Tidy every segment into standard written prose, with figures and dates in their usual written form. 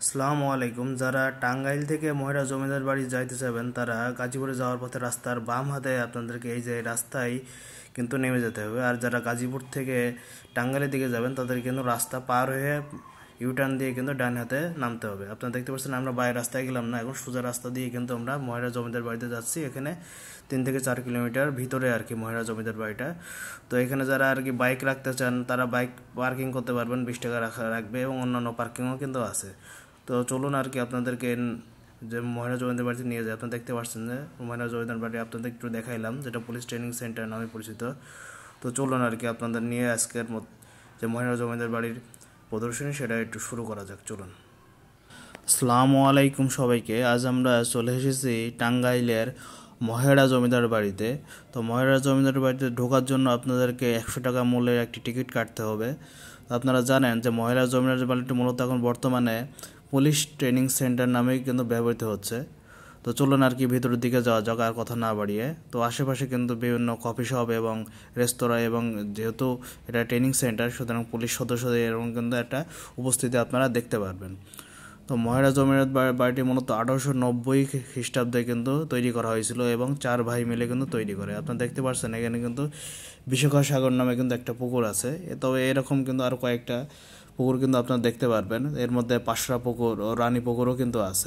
আসসালামু আলাইকুম। যারা টাঙ্গাইল থেকে ময়রা জমিদার বাড়ি যাইতে চাবেন তারা গাজীপুরে যাওয়ার পথে রাস্তার বাম হাতে আপনাদেরকে এই যে রাস্তায় কিন্তু নেমে যেতে হবে। আর যারা গাজীপুর থেকে টাঙ্গাইলের দিকে যাবেন তাদের কিন্তু রাস্তা পার হয়ে ইউটার্ন দিয়ে কিন্তু ডান হাতে নামতে হবে। আপনারা দেখতে পাচ্ছেন আমরা বাইরের রাস্তায় গেলাম না, এখন সোজা রাস্তা দিয়ে কিন্তু আমরা ময়রা জমিদার বাড়িতে যাচ্ছি। এখানে 3 থেকে 4 কিলোমিটার ভিতরে আর কি ময়রা জমিদার বাড়িটা। তো এখানে যারা আর কি বাইক রাখতে চান তারা বাইক পার্কিং করতে পারবেন, 20 টাকা রাখবে, এবং অন্যান্য পার্কিংও কিন্তু আছে। তো চলুন আর কি আপনাদেরকে যে ময়না জমিদার বাড়িতে নিয়ে যায়। আপনারা দেখতে পাচ্ছেন যে ময়না জমিদার বাড়ি আপনাদের একটু দেখাইলাম, যেটা পুলিশ ট্রেনিং সেন্টার নামে পরিচিত। তো চলুন আর কি আপনাদের নিয়ে আজকের যে ময়না জমিদার বাড়ির প্রদর্শনী সেটা একটু শুরু করা যাক, চলুন। আসসালামু আলাইকুম সবাইকে। আজ আমরা চলে এসেছি টাঙ্গাইলের মহেরা জমিদার বাড়িতে। তো মহেরা জমিদার বাড়িতে ঢোকার জন্য আপনাদেরকে 100 টাকা মূল্যের একটি টিকিট কাটতে হবে। আপনারা জানেন যে মহেরা জমিদার বাড়িটি মূলত এখন বর্তমানে পুলিশ ট্রেনিং সেন্টার নামেই কিন্তু ব্যবহৃত হচ্ছে। তো চলুন আর কি ভিতরের দিকে যাওয়া যাক আর কথা না বাড়িয়ে। তো আশেপাশে কিন্তু বিভিন্ন কফি শপ এবং রেস্তোরাঁ, এবং যেহেতু এটা ট্রেনিং সেন্টার সুতরাং পুলিশ সদস্যদের এরকম কিন্তু একটা উপস্থিতি আপনারা দেখতে পারবেন। তো মহেরা জমিদার বাড়িটি মূলত 1890 খ্রিস্টাব্দে কিন্তু তৈরি করা হয়েছিল এবং 4 ভাই মিলে কিন্তু তৈরি করে। আপনারা দেখতে পাচ্ছেন এখানে কিন্তু বিশাখা সাগর নামে কিন্তু একটা পুকুর আছে। তবে এরকম কিন্তু আরও কয়েকটা পুকুর কিন্তু আপনারা দেখতে পারবেন। এর মধ্যে পাশরা পুকুর ও রানী পুকুরও কিন্তু আছে।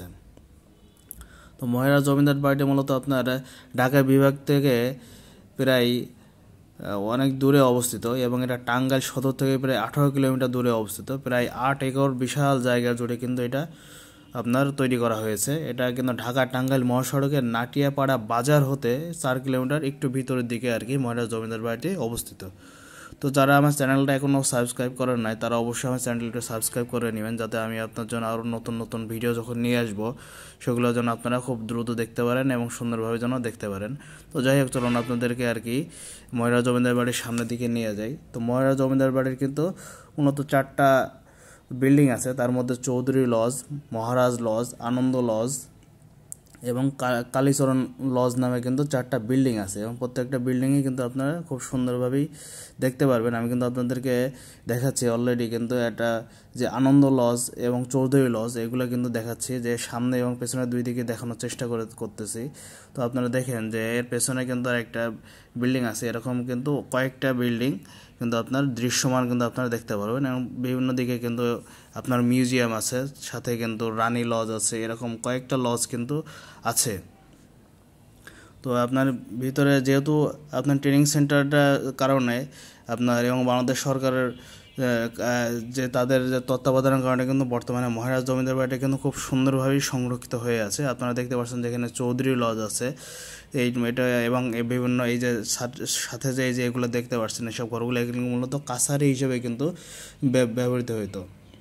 তো মহেরা জমিদার বাড়িটি মূলত আপনার ঢাকা বিভাগ থেকে প্রায় অনেক দূরে অবস্থিত, এবং এটা টাঙ্গাইল সদর থেকে প্রায় 18 কিলোমিটার দূরে অবস্থিত। প্রায় 8 একর বিশাল জায়গা জুড়ে কিন্তু এটা আপনার তৈরি করা হয়েছে। এটা কিন্তু ঢাকা টাঙ্গাইল মহাসড়কের নাটিয়াপাড়া বাজার হতে 4 কিলোমিটার একটু ভিতরের দিকে আর কি মহেরা জমিদার বাড়িটি অবস্থিত। তো যারা আমার চ্যানেলটা এখনও সাবস্ক্রাইব করেন নাই তারা অবশ্যই আমার চ্যানেলটা সাবস্ক্রাইব করে নেবেন, যাতে আমি আপনার জন্য আরও নতুন নতুন ভিডিও যখন নিয়ে আসবো সেগুলো যেন আপনারা খুব দ্রুত দেখতে পারেন এবং সুন্দরভাবে যেন দেখতে পারেন। তো যাই হোক, চলুন আপনাদেরকে আর কি ময়রা জমিদার বাড়ির সামনের দিকে নিয়ে যাই। তো ময়রা জমিদার বাড়ির কিন্তু মূলত 4টা বিল্ডিং আছে, তার মধ্যে Chowdhury lodge, Maharaj lodge, Anand lodge এবং কালীচরণ লজ নামে কিন্তু 4টা বিল্ডিং আছে, এবং প্রত্যেকটা বিল্ডিংই কিন্তু আপনারা খুব সুন্দরভাবেই দেখতে পারবেন। আমি কিন্তু আপনাদেরকে দেখাচ্ছি অলরেডি কিন্তু এটা যে আনন্দ লজ এবং চৌধুরী লজ এগুলো কিন্তু দেখাচ্ছি, যে সামনে এবং পেছনে দুই দিকে দেখানোর চেষ্টা করতেছি। তো আপনারা দেখেন যে এর পেছনে কিন্তু আর একটা বিল্ডিং আছে, এরকম কিন্তু কয়েকটা বিল্ডিং কিন্তু আপনার দৃশ্যমান কিন্তু আপনারা দেখতে পারবেন, এবং বিভিন্ন দিকে কিন্তু আপনার মিউজিয়াম আছে, সাথে কিন্তু রানী লজ আছে, এরকম কয়েকটা লজ কিন্তু আছে। তো আপনার ভিতরে যেহেতু আপনার ট্রেনিং সেন্টারটা কারণে আপনার এবং বাংলাদেশ সরকারের যে তাদের যে তত্ত্বাবধানের কারণে কিন্তু বর্তমানে মহারাজ জমিদার বাড়িটা কিন্তু খুব সুন্দরভাবেই সংরক্ষিত হয়ে আছে। আপনারা দেখতে পাচ্ছেন যেখানে চৌধুরী লজ আছে এটা, এবং বিভিন্ন এই যে সাথে যে এই যে এগুলো দেখতে পাচ্ছেন এসব ঘরগুলো এগুলো মূলত কাছারি হিসেবে কিন্তু ব্যবহৃত হতো,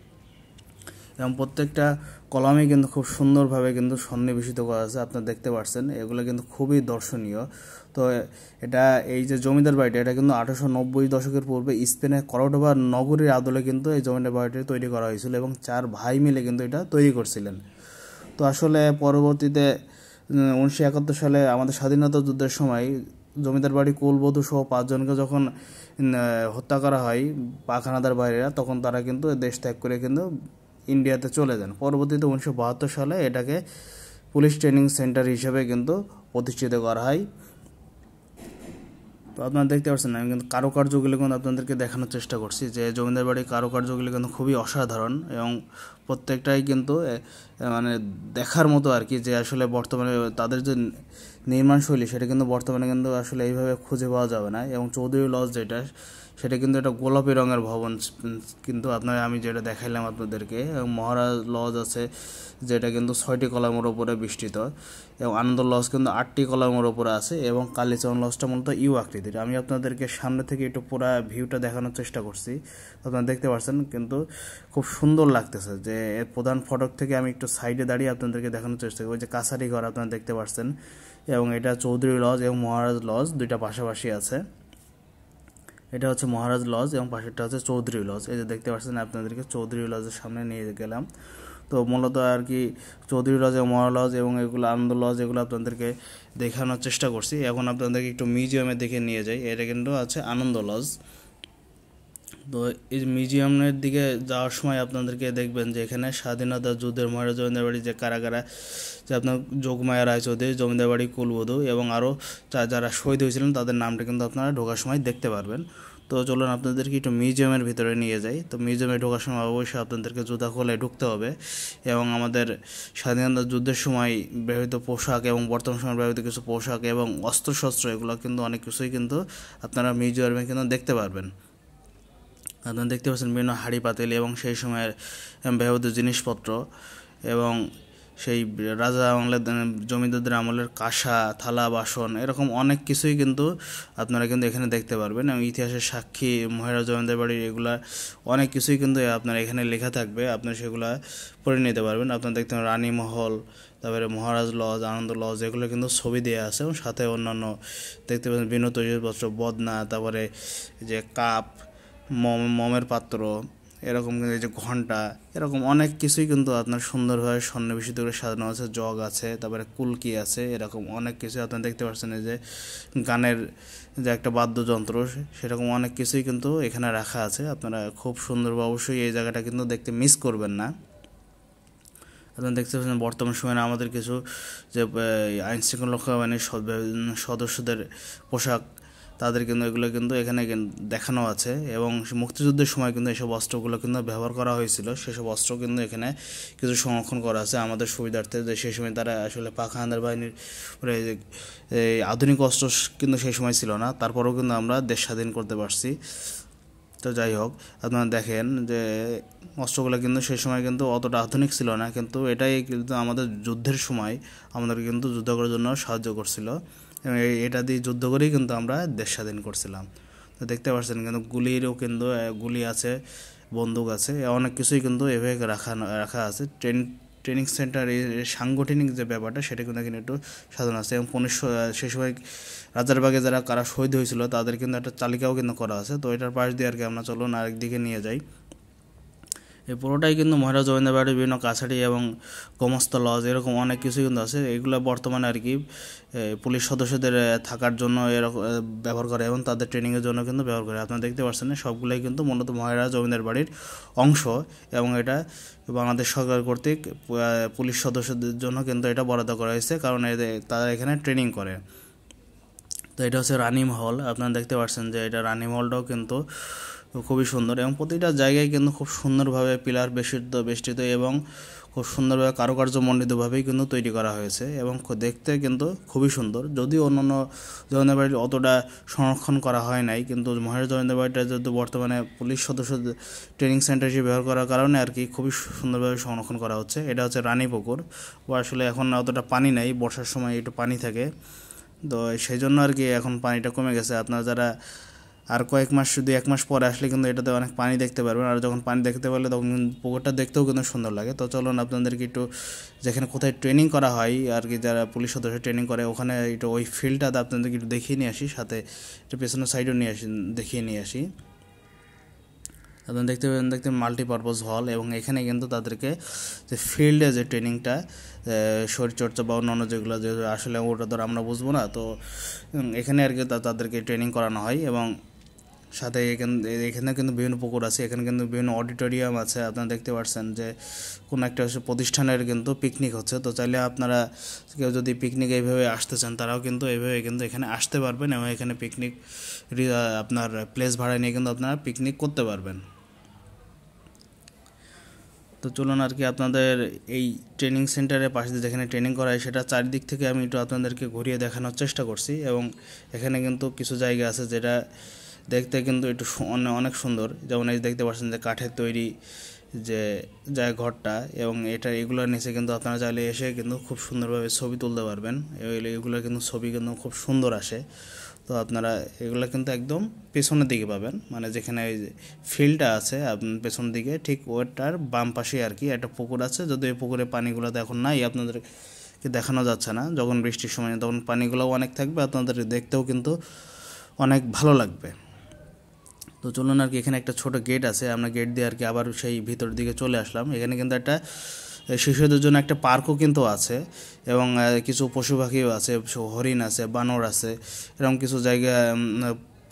এবং প্রত্যেকটা কলামে কিন্তু খুব সুন্দরভাবে কিন্তু সন্নিবেশিত করা আছে। আপনারা দেখতে পাচ্ছেন এগুলো কিন্তু খুবই দর্শনীয়। তো এটা এই যে জমিদার বাড়িটা এটা কিন্তু 1890 দশকের পূর্বে স্পেনের করডোবা নগরীর আদলে কিন্তু এই জমিদার বাড়িটি তৈরি করা হয়েছিল, এবং 4 ভাই মিলে কিন্তু এটা তৈরি করছিলেন। তো আসলে পরবর্তীতে 1971 সালে আমাদের স্বাধীনতা যুদ্ধের সময় জমিদার বাড়ি কুলবধূ সহ 5 জনকে যখন হত্যা করা হয় পাক হানাদার বাইরেরা, তখন তারা কিন্তু দেশ ত্যাগ করে কিন্তু ইন্ডিয়াতে চলে যান। পরবর্তীতে 1972 সালে এটাকে পুলিশ ট্রেনিং সেন্টার হিসেবে কিন্তু প্রতিষ্ঠিত করা হয়। তো আপনারা দেখতে পাচ্ছেন আমি কিন্তু কারুকার্যগুলি কিন্তু আপনাদেরকে দেখানোর চেষ্টা করছি, যে জমিদার বাড়ির কারুকার্যগুলি কিন্তু খুবই অসাধারণ, এবং প্রত্যেকটাই কিন্তু মানে দেখার মতো আর কি, যে আসলে বর্তমানে তাদের যে নির্মাণশৈলী সেটা কিন্তু বর্তমানে কিন্তু আসলে এইভাবে খুঁজে পাওয়া যাবে না। এবং চৌধুরী লজ যেটা সেটা কিন্তু একটা গোলাপি রঙের ভবন, কিন্তু আপনার আমি যেটা দেখাইলাম আপনাদেরকে। এবং মহারাজ লজ আছে যেটা কিন্তু 6টি কলামের ওপরে বিস্তৃত, এবং আনন্দ লজ কিন্তু 8টি কলামের ওপরে আছে, এবং কালীচরণ লজটা মূলত ইউ আকৃতির। আমি আপনাদেরকে সামনে থেকে একটু পুরো ভিউটা দেখানোর চেষ্টা করছি, আপনারা দেখতে পাচ্ছেন কিন্তু খুব সুন্দর লাগতেছে। যে এর প্রধান ফটক থেকে আমি একটু সাইডে দাঁড়িয়ে আপনাদেরকে দেখানোর চেষ্টা করি, যে কাছারি ঘর আপনারা দেখতে পাচ্ছেন, এবং এটা চৌধুরী লজ এবং মহারাজ লজ দুইটা পাশাপাশি আছে। এটা হচ্ছে মহারাজ লজ এবং পাশেরটা হচ্ছে চৌধুরী লজ। এই যে দেখতে পাচ্ছেন আপনাদেরকে চৌধুরী লজের সামনে নিয়ে গেলাম। তো মূলত আর কি চৌধুরী লজ এবং মহারাজ লজ এবং এগুলো আনন্দ লজ এগুলো আপনাদেরকে দেখানোর চেষ্টা করছি। এখন আপনাদেরকে একটু মিউজিয়ামে দেখে নিয়ে যাই। এটা কিন্তু আছে আনন্দ লজ। তো এই মিউজিয়ামের দিকে যাওয়ার সময় আপনাদেরকে দেখবেন যে এখানে স্বাধীনতা যুদ্ধের মহারাজ জমিদার বাড়ি যে কারা কারা, যে আপনার যোগমায়া রায়চৌধুরী, জমিদার বাড়ি কুলবধূ এবং আরও যারা শহীদ হয়েছিলেন তাদের নামটা কিন্তু আপনারা ঢোকার সময় দেখতে পারবেন। তো চলুন আপনাদেরকে একটু মিউজিয়ামের ভিতরে নিয়ে যাই। তো মিউজিয়ামে ঢোকার সময় অবশ্যই আপনাদেরকে জুতা খুলে ঢুকতে হবে এবং আমাদের স্বাধীনতা যুদ্ধের সময় ব্যবহৃত পোশাক এবং বর্তমান সময় ব্যবহৃত কিছু পোশাক এবং অস্ত্রশস্ত্র এগুলো কিন্তু অনেক কিছুই কিন্তু আপনারা মিউজিয়ামে কিন্তু দেখতে পারবেন। আপনারা দেখতে পাচ্ছেন বিভিন্ন হাঁড়ি পাতিল এবং সেই সময়ের ব্যবহৃত জিনিসপত্র এবং সেই রাজা আমলের জমিদারদের আমলের কাঁসা থালা বাসন এরকম অনেক কিছুই কিন্তু আপনারা কিন্তু এখানে দেখতে পারবেন এবং ইতিহাসের সাক্ষী মহারাজ জমিদার বাড়ির এগুলা অনেক কিছুই কিন্তু আপনারা এখানে লেখা থাকবে, আপনারা সেগুলা পড়ে নিতে পারবেন। আপনারা দেখতে পাবেন রানী মহল, তারপরে মহারাজ লজ, আনন্দ লজ, এগুলো কিন্তু ছবি দেওয়া আছে এবং সাথে অন্যান্য দেখতে পাচ্ছেন বিভিন্ন তৈজসপত্র, বদনা, তারপরে যে কাপ, মমের পাত্র, এরকম কিন্তু এই যে ঘন্টা, এরকম অনেক কিছুই কিন্তু আপনার সুন্দরভাবে সন্নিবেশিত করে সাজানো আছে। জগ আছে, তারপরে কুলকি আছে, এরকম অনেক কিছু আপনারা দেখতে পাচ্ছেন। এই যে গানের যে একটা বাদ্যযন্ত্র, সেরকম অনেক কিছুই কিন্তু এখানে রাখা আছে। আপনারা খুব সুন্দরভাবে অবশ্যই এই জায়গাটা কিন্তু দেখতে মিস করবেন না। আপনারা দেখতে পাচ্ছেন বর্তমান সময়ে আমাদের কিছু যে আইন শৃঙ্খলা বাহিনীর সদস্যদের পোশাক, তাদের কিন্তু এগুলো কিন্তু এখানে দেখানো আছে এবং মুক্তিযুদ্ধের সময় কিন্তু এইসব অস্ত্রগুলো কিন্তু ব্যবহার করা হয়েছিল, সেসব অস্ত্র কিন্তু এখানে কিছু সংরক্ষণ করা আছে আমাদের সুবিধার্থে, যে সেই সময় তারা আসলে পাক হানাদার বাহিনীর এই আধুনিক অস্ত্র কিন্তু সেই সময় ছিল না, তারপরেও কিন্তু আমরা দেশ স্বাধীন করতে পারছি। তো যাই হোক, আপনারা দেখেন যে অস্ত্রগুলো কিন্তু সেই সময় কিন্তু অতটা আধুনিক ছিল না, কিন্তু এটাই কিন্তু আমাদের যুদ্ধের সময় আমাদের কিন্তু যুদ্ধ করার জন্য সাহায্য করছিল এবং এটা দিয়ে যুদ্ধ করেই কিন্তু আমরা দেশ স্বাধীন করছিলাম। তো দেখতে পাচ্ছেন কিন্তু গুলিরও কিন্তু গুলি আছে, বন্দুক আছে, অনেক কিছুই কিন্তু এভাবে রাখা আছে। ট্রেনিং সেন্টার সাংগঠনিক যে ব্যাপারটা সেটা কিন্তু এখানে একটু সাজানো আছে এবং সেই সময় রাজারবাগে যারা কারা শহীদ হয়েছিল তাদের কিন্তু একটা তালিকাও কিন্তু করা আছে। তো এটার পাশ দিয়ে আর কি আমরা চলুন আরেকদিকে নিয়ে যাই। এই পুরোটাই কিন্তু মহারাজ জমিদার বাড়ির বিভিন্ন কাছারি এবং গোমস্ত লজ এরকম অনেক কিছুই কিন্তু আছে। এগুলো বর্তমানে আর কি পুলিশ সদস্যদের থাকার জন্য এরকম ব্যবহার করে এবং তাদের ট্রেনিংয়ের জন্য কিন্তু ব্যবহার করে। আপনারা দেখতে পাচ্ছেন সবগুলোই কিন্তু মূলত মহারাজ জমিদার বাড়ির অংশ এবং এটা বাংলাদেশ সরকার কর্তৃক পুলিশ সদস্যদের জন্য কিন্তু এটা বরাদ্দ করা হয়েছে, কারণ তারা এখানে ট্রেনিং করে। তো এটা হচ্ছে রানী মহল। আপনারা দেখতে পাচ্ছেন যে এটা রানী মহলটাও কিন্তু খুবই সুন্দর এবং প্রতিটা জায়গায় কিন্তু খুব সুন্দরভাবে পিলার বেষ্টিত এবং খুব সুন্দরভাবে কারুকার্যমণ্ডিতভাবেই কিন্তু তৈরি করা হয়েছে এবং দেখতে কিন্তু খুবই সুন্দর। যদিও অন্যান্য জমিদার বাড়ির অতটা সংরক্ষণ করা হয় নাই, কিন্তু মহারাজ জমিদার বাড়িটা যেহেতু বর্তমানে পুলিশ সদস্য ট্রেনিং সেন্টার হিসেবে ব্যবহার করার কারণে আর কি খুবই সুন্দরভাবে সংরক্ষণ করা হচ্ছে। এটা হচ্ছে রানী পুকুর, আসলে এখন অতটা পানি নাই, বর্ষার সময় একটু পানি থাকে, তো সেই জন্য আর কি এখন পানিটা কমে গেছে। আপনারা যারা আর কয়েক মাস, শুধু এক মাস পরে আসলে কিন্তু এটাতে অনেক পানি দেখতে পারবেন, আর যখন পানি দেখতে পারলে তখন পুকুরটা দেখতেও কিন্তু সুন্দর লাগে। তো চলুন আপনাদেরকে একটু যেখানে কোথায় ট্রেনিং করা হয় আর কি, যারা পুলিশ সদস্য ট্রেনিং করে ওখানে একটু ওই ফিল্ডটা আপনাদেরকে একটু দেখিয়ে নিয়ে আসি, সাথে একটু পেছনের সাইডও দেখিয়ে নিয়ে আসি। আপনারা দেখতে মাল্টিপারপাস হল এবং এখানে কিন্তু তাদেরকে যে ফিল্ডে যে ট্রেনিংটা শরীরচর্চা বা অন্যান্য যেগুলো যে আসলে ওটা তো আমরা বুঝবো না, তো এখানে আর কি তাদেরকে ট্রেনিং করানো হয় এবং সাথে এখানে কিন্তু বিভিন্ন পুকুর আছে, এখানে কিন্তু বিভিন্ন অডিটোরিয়াম আছে। আপনারা দেখতে পাচ্ছেন যে কোনো একটা প্রতিষ্ঠানের কিন্তু পিকনিক হচ্ছে, তো চাইলে আপনারা কেউ যদি পিকনিক এইভাবে আসতে চান তারাও কিন্তু এইভাবে কিন্তু এখানে আসতে পারবেন এবং এখানে পিকনিক আপনার প্লেস ভাড়া নিয়ে কিন্তু আপনারা পিকনিক করতে পারবেন। তো চলুন আর কি আপনাদের এই ট্রেনিং সেন্টারের পাশে যেখানে ট্রেনিং করা হয় সেটা চারিদিক থেকে আমি একটু আপনাদেরকে ঘুরিয়ে দেখানোর চেষ্টা করছি এবং এখানে কিন্তু কিছু জায়গা আছে যেটা দেখতে কিন্তু একটু অনেক সুন্দর, যেমন এই দেখতে পাচ্ছেন যে কাঠের তৈরি যে ঘরটা এবং এগুলোর নিচে কিন্তু আপনারা চাইলে এসে কিন্তু খুব সুন্দরভাবে ছবি তুলতে পারবেন। এগুলো কিন্তু ছবি কিন্তু খুব সুন্দর আসে। তো আপনারা এগুলো কিন্তু একদম পেছনের দিকে পাবেন, মানে যেখানে ওই ফিল্ডটা আছে আপনার পেছনের দিকে ঠিক ওটার বাম পাশে আর কি একটা পুকুর আছে। যদি এই পুকুরে পানিগুলোতে এখন নাই, আপনাদেরকে দেখানো যাচ্ছে না, যখন বৃষ্টির সময় তখন পানিগুলোও অনেক থাকবে, আপনাদের দেখতেও কিন্তু অনেক ভালো লাগবে। তো চলুন আর কি এখানে একটা ছোট গেট আছে, আমরা গেট দিয়ে আর কি আবার সেই ভিতর দিকে চলে আসলাম। এখানে কিন্তু একটা শিশুদের জন্য একটা পার্কও কিন্তু আছে এবং কিছু পশু পাখিও আছে, হরিণ আছে, বানর আছে, এরকম কিছু জায়গা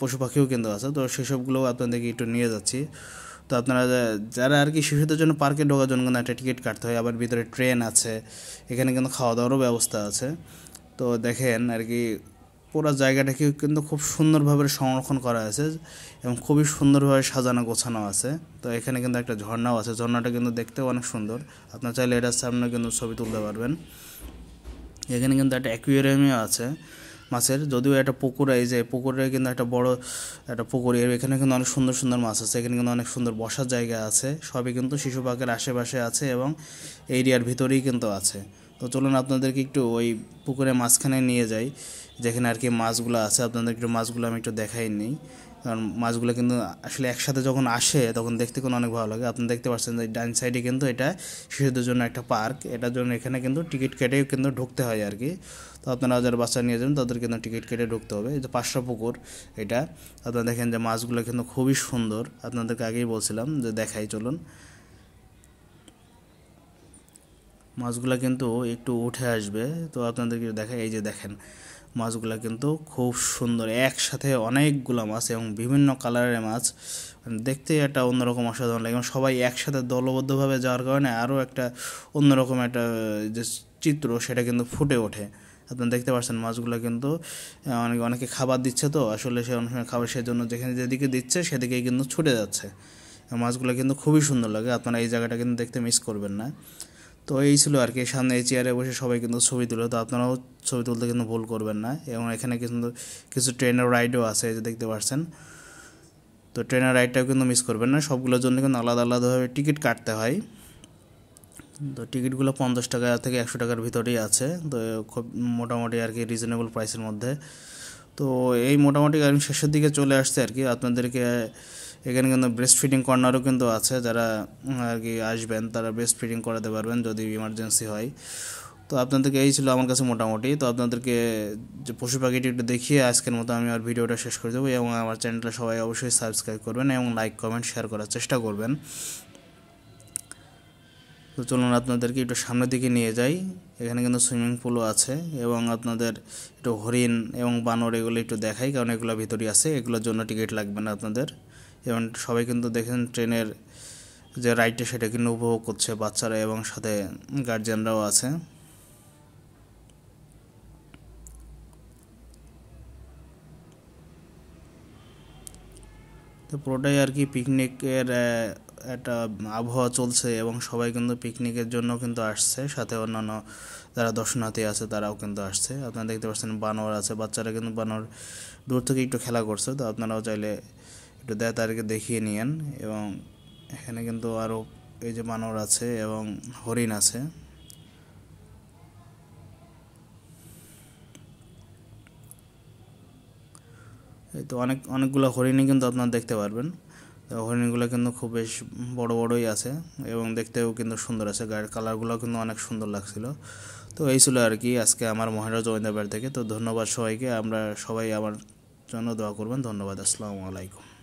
পশু পাখিও কিন্তু আছে। তো সেসবগুলো আপনাদেরকে একটু নিয়ে যাচ্ছি। তো আপনারা যারা আর কি শিশুদের জন্য পার্কে ঢোকার জন্য কিন্তু একটা টিকিট কাটতে হয়, আবার ভিতরে ট্রেন আছে, এখানে কিন্তু খাওয়া দাওয়ারও ব্যবস্থা আছে। তো দেখেন আর কি পুরো জায়গাটাকে কিন্তু খুব সুন্দরভাবে সংরক্ষণ করা আছে এবং খুবই সুন্দরভাবে সাজানো গোছানো আছে। তো এখানে কিন্তু একটা ঝর্ণাও আছে, ঝর্ণাটা কিন্তু দেখতেও অনেক সুন্দর। আপনার চাইলে এটার সামনে কিন্তু ছবি তুলতে পারবেন। এখানে কিন্তু একটা অ্যাকুয়ারিয়ামও আছে মাছের, যদিও একটা পুকুর, এই যে পুকুরে কিন্তু একটা বড় একটা পুকুর, এখানে কিন্তু অনেক সুন্দর সুন্দর মাছ আছে, এখানে কিন্তু অনেক সুন্দর বসার জায়গা আছে, সবই কিন্তু শিশু পার্কের আশেপাশে আছে এবং এরিয়ার ভিতরেই কিন্তু আছে। তো চলুন আপনাদেরকে একটু ওই পুকুরের মাঝখানে নিয়ে যাই, যেখানে আর কি মাছগুলো আছে। আপনাদের একটু মাছগুলো আমি একটু দেখাই নিই, কারণ মাছগুলো কিন্তু আসলে একসাথে যখন আসে তখন দেখতে কিন্তু অনেক ভালো লাগে। আপনি দেখতে পাচ্ছেন যে ডান সাইডে কিন্তু এটা শিশুদের জন্য একটা পার্ক, এটার জন্য এখানে কিন্তু টিকিট কেটেও কিন্তু ঢুকতে হয় আর কি। তো আপনারা যারা বাচ্চা নিয়ে যাবেন তাদের কিন্তু টিকিট কেটে ঢুকতে হবে। এই যে 500 পুকুর এটা, আপনারা দেখেন যে মাছগুলো কিন্তু খুবই সুন্দর, আপনাদেরকে আগেই বলছিলাম যে দেখাই, চলুন। মাছগুলো কিন্তু একটু উঠে আসবে, তো আপনাদেরকে দেখাই। এই যে দেখেন মাছগুলো কিন্তু খুব সুন্দর, একসাথে অনেকগুলো মাছ এবং বিভিন্ন কালারের মাছ, দেখতে একটা অন্যরকম অসাধারণ লাগে এবং সবাই একসাথে দলবদ্ধভাবে যাওয়ার কারণে আরও একটা অন্যরকম একটা যে চিত্র সেটা কিন্তু ফুটে ওঠে। আপনারা দেখতে পাচ্ছেন মাছগুলো কিন্তু অনেকে খাবার দিচ্ছে, তো আসলে সে অনেক সময় খাবার সেজন্য যেখানে যেদিকে দিচ্ছে সেদিকেই কিন্তু ছুটে যাচ্ছে। মাছগুলো কিন্তু খুবই সুন্দর লাগে, আপনারা এই জায়গাটা কিন্তু দেখতে মিস করবেন না। তো এই ছিল আর কি, সামনে এই চেয়ারে বসে সবাই কিন্তু ছবি তুলে, তো আপনারাও ছবি তুলতে কিন্তু ভুল করবেন না। এবং এখানে কিন্তু কিছু ট্রেনের রাইডও আছে, এই যে দেখতে পাচ্ছেন। তো ট্রেনের রাইডটাও কিন্তু মিস করবেন না, সবগুলোর জন্য কিন্তু আলাদা আলাদাভাবে টিকিট কাটতে হয়। তো টিকিটগুলো 50 টাকা থেকে 100 টাকার ভিতরেই আছে, তো খুব মোটামুটি আর কি রিজনেবল প্রাইসের মধ্যে। তো এই মোটামুটি আমি শেষের দিকে চলে আসছে আর কি। আপনাদেরকে এখানে কিন্তু ব্রেস্ট ফিডিং কর্নারও কিন্তু আছে, যারা আর কি আসবেন তারা ব্রেস্ট ফিডিং করাতে পারবেন যদি ইমার্জেন্সি হয়। তো আপনাদেরকে এই ছিল আমার কাছে মোটামুটি। তো আপনাদেরকে যে পশু পাখিটি একটু দেখিয়ে আজকের মতো আমি আর ভিডিওটা শেষ করে দেবো, এবং আমার চ্যানেলটা সবাই অবশ্যই সাবস্ক্রাইব করবেন এবং লাইক কমেন্ট শেয়ার করার চেষ্টা করবেন। তো চলুন আপনাদেরকে একটু সামনের দিকে নিয়ে যাই, এখানে কিন্তু সুইমিং পুলও আছে এবং আপনাদের একটু হরিণ এবং বানর এগুলো একটু দেখাই, কারণ এগুলো ভিতরে আছে, এগুলোর জন্য টিকিট লাগবে না আপনাদের। এবং সবাই কিন্তু দেখেন ট্রেনের যে রাইডটা সেটা কিন্তু উপভোগ করছে বাচ্চারা এবং সাথে গার্জিয়ানরাও আছে। তো পুরোটাই আর কি পিকনিকের একটা আবহাওয়া চলছে এবং সবাই কিন্তু পিকনিকের জন্য কিন্তু আসছে, সাথে অন্যান্য যারা দর্শনার্থী আছে তারাও কিন্তু আসছে। আপনারা দেখতে পাচ্ছেন বানর আছে, বাচ্চারা কিন্তু বানর দূর থেকে একটু খেলা করছে, তো আপনারাও চাইলে একটু তাদেরকে দেখিয়ে নিয়েন। এবং এখানে কিন্তু আরও এই যে বানর আছে এবং হরিণ আছে। এই তো অনেকগুলো হরিণই কিন্তু আপনারা দেখতে পারবেন। তো হরিণগুলো কিন্তু খুব বেশ বড় বড়ই আছে এবং দেখতেও কিন্তু সুন্দর আছে, গায়ের কালারগুলো কিন্তু অনেক সুন্দর লাগছিল। তো এই ছিল আর কি আজকে আমার মহেন্দ্র জমিদার বাড়ি থেকে। তো ধন্যবাদ সবাইকে, আমরা সবাই আমার জন্য দোয়া করবেন। ধন্যবাদ, আসসালামু আলাইকুম।